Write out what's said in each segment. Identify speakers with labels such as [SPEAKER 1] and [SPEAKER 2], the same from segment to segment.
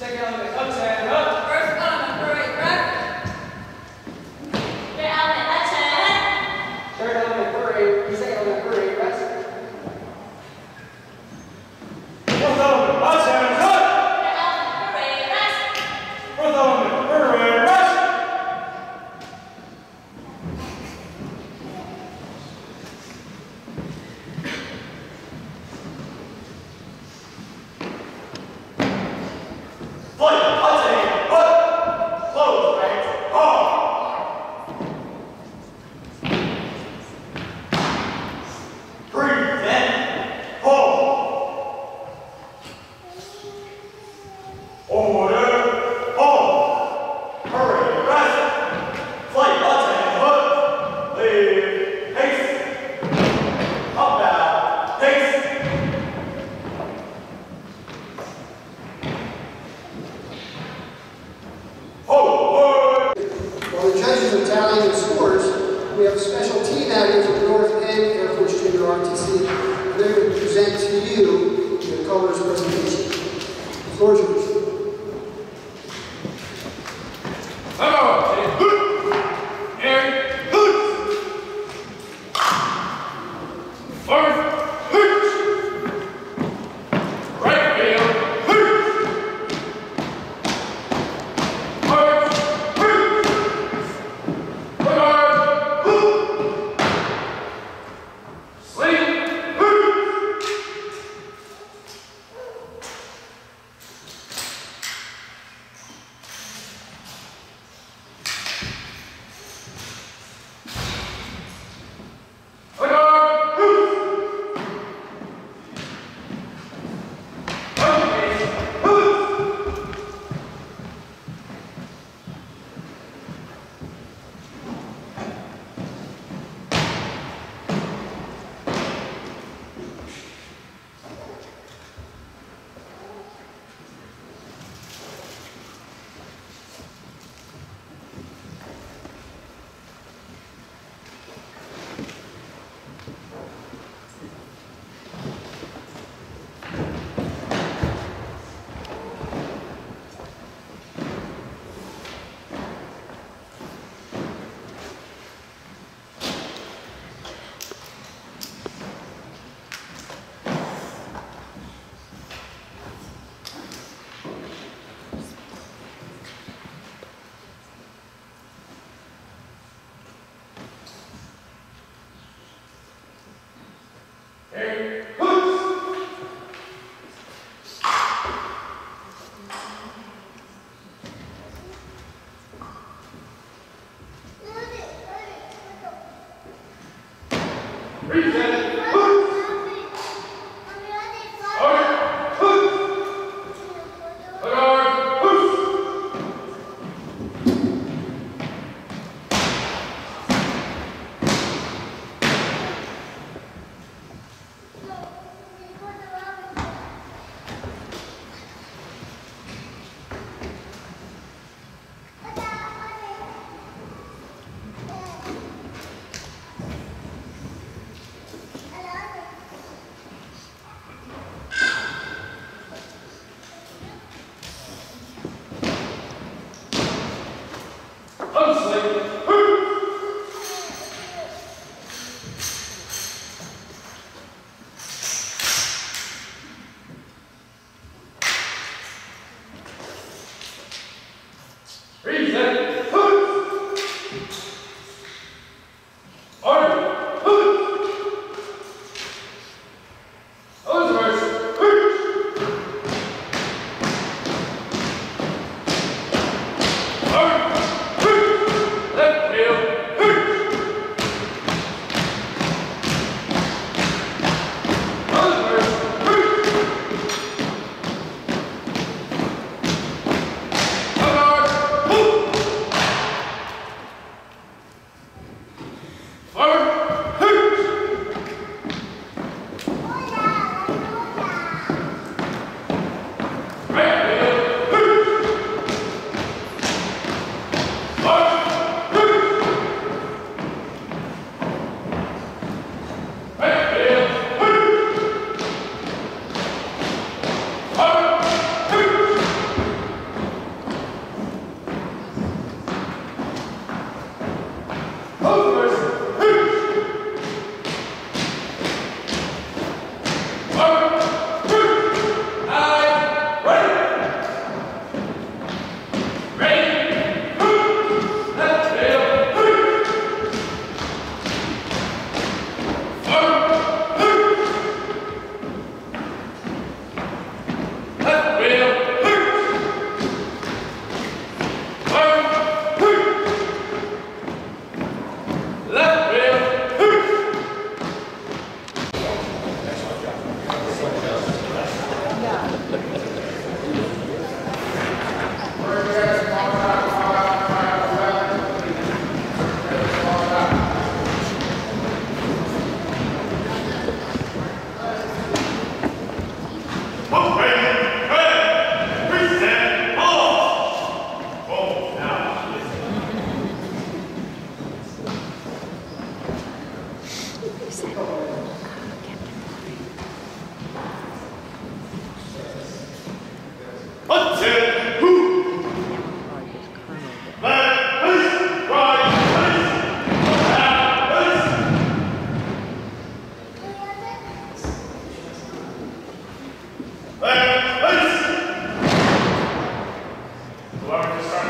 [SPEAKER 1] Second element, up, stand, up.
[SPEAKER 2] First element, parade, rest. Third element, up, stand.
[SPEAKER 1] Third element, parade. Second element, parade, rest. Fourth element, up, stand, up.
[SPEAKER 2] Third element, parade, rest.
[SPEAKER 1] Fourth element, parade, rest.
[SPEAKER 3] We have a special team out here from the North End Air Force Junior RTC. And they're going to present to you the colors presentation. The floor is yours.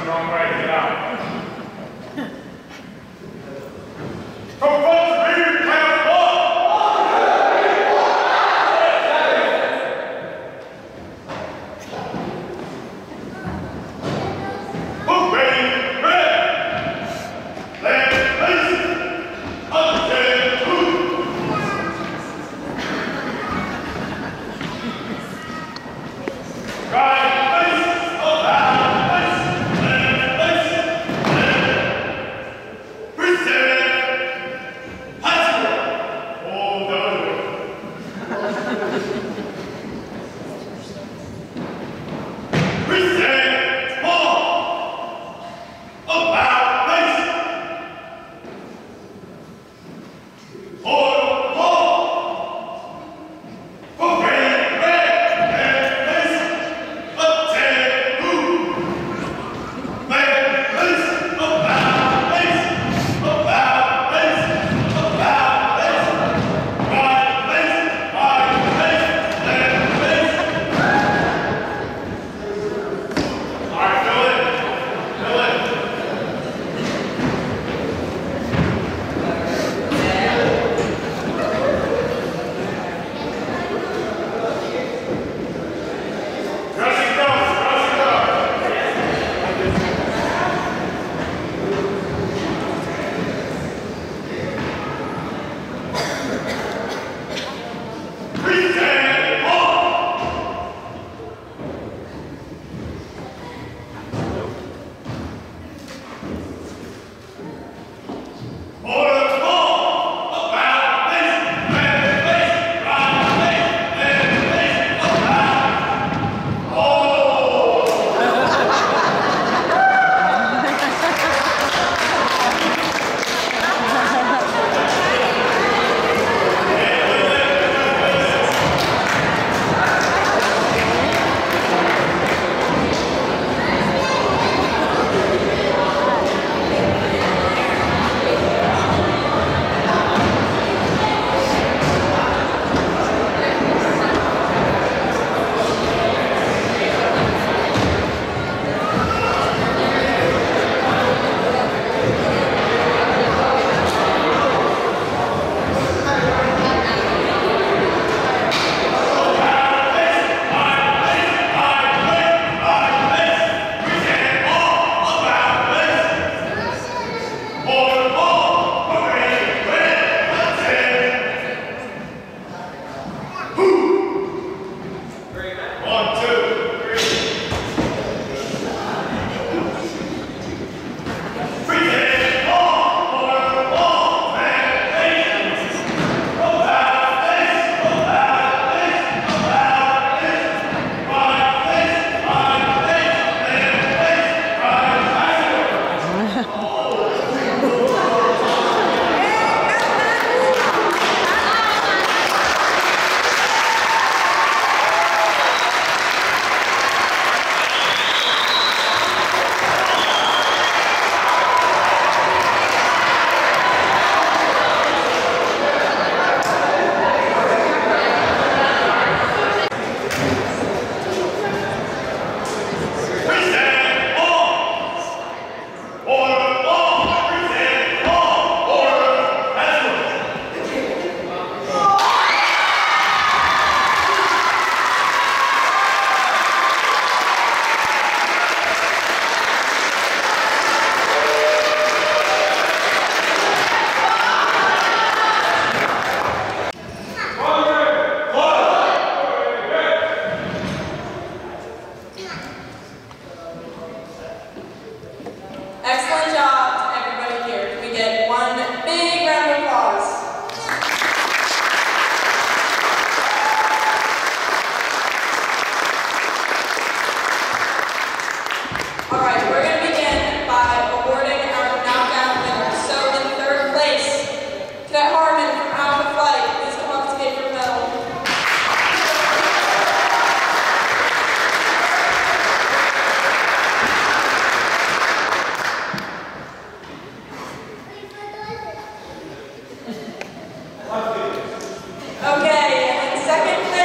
[SPEAKER 1] wrong way to get out. From front to rear, count one. Move ready, red. Left, face. Up, 10, 2. Right.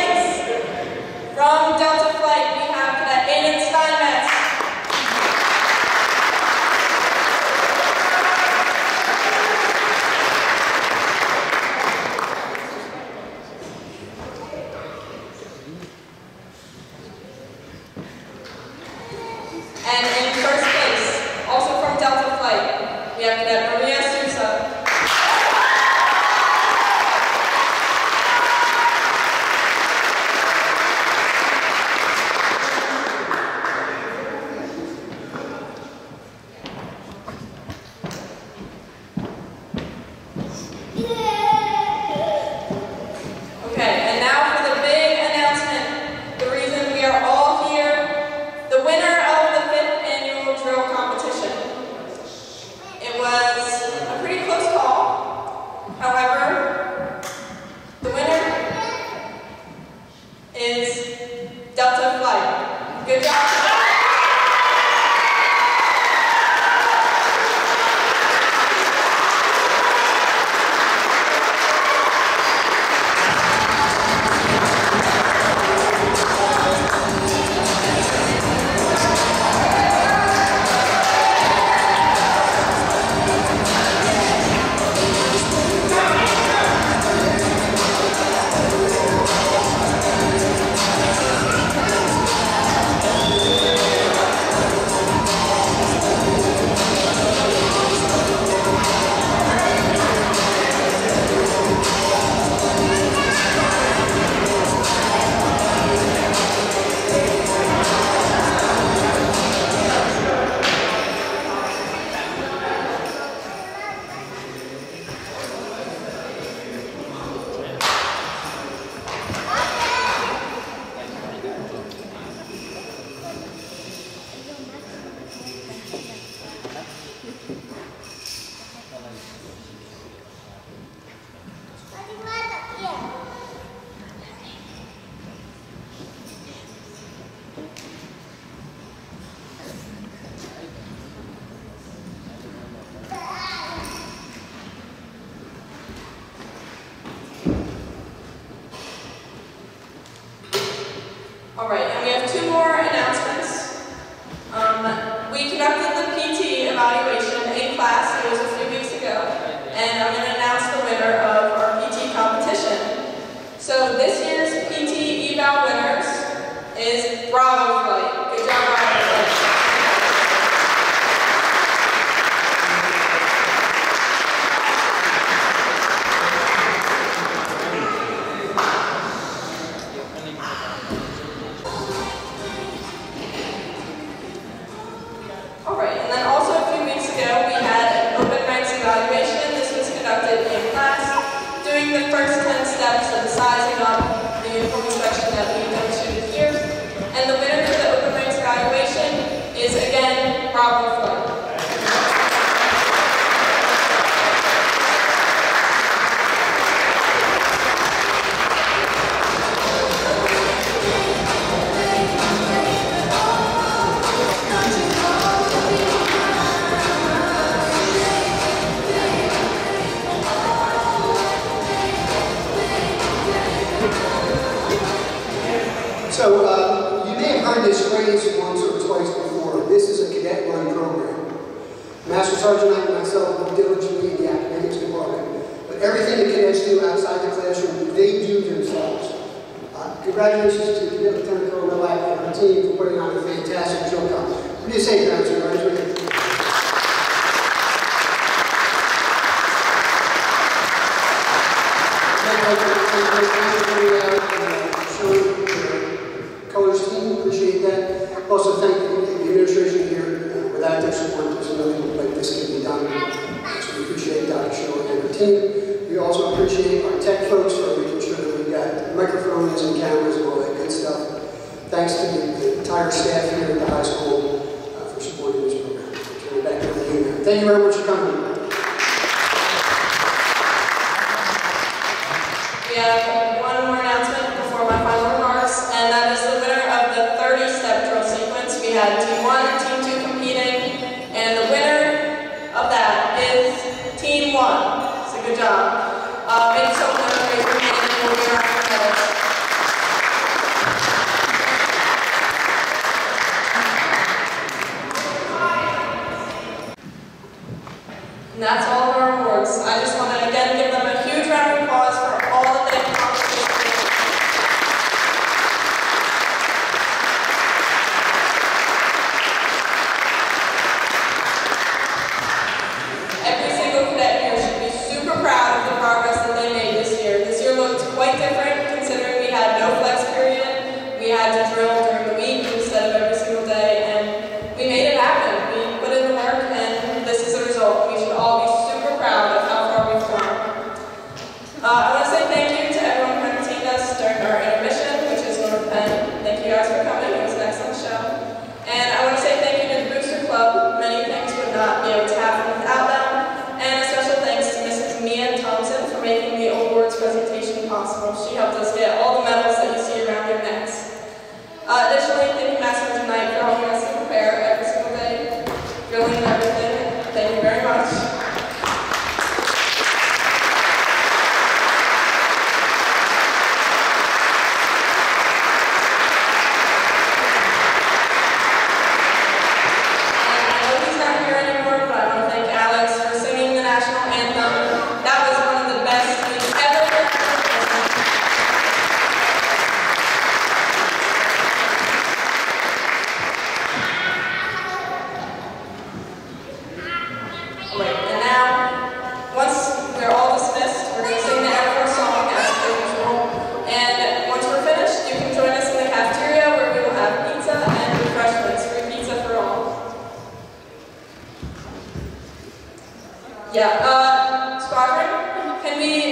[SPEAKER 2] From Delta Flight, we have Cadet Aiden Steinmetz. we have Cadet Maria Sousa. Good job. All right, and we have two more announcements. We conducted the PT evaluation in class, it was a few weeks ago, and I'm going to announce the winner of our PT competition. So this year's PT eval winners is Bravo Flight. Good job, Bravo Flight. The first 10 steps of sizing up the uniform inspection that we demonstrated here. And the winner for the open ranks evaluation is again Bravo Flight.
[SPEAKER 3] So, you may have heard this phrase once or twice before. This is a cadet-run program. Master Sergeant and myself work diligently in the academics department, but everything the cadets do outside the classroom, they do themselves. Congratulations to Cadet Lieutenant Colonel Millak and our team for putting on a fantastic show. What do you say, guys? Colors team, appreciate that. Also thank the administration here. Without their support, there's nothing like this can be done. So we appreciate Dr. Shaw and her team. We also appreciate our tech folks for making sure that we've got microphones and cameras and all that good stuff. Thanks to the entire staff here at the high school for supporting this program. I'll turn it back over to you now. Thank you very much for coming.
[SPEAKER 2] We have one more announcement before my final remarks, and that is the winner of the 30-step drill sequence. We had Team 1 and Team 2 competing, and the winner of that is Team 1. So good job. Maybe someone will raise their hand and we'll get our medals. And that's all of our awards. I just want to again give them a huge round of applause for all that they've accomplished. Yeah, Squadron, can we